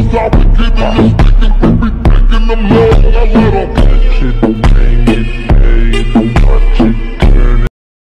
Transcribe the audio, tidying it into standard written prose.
stop getting this thinking, we be breaking them up. I let 'em shit.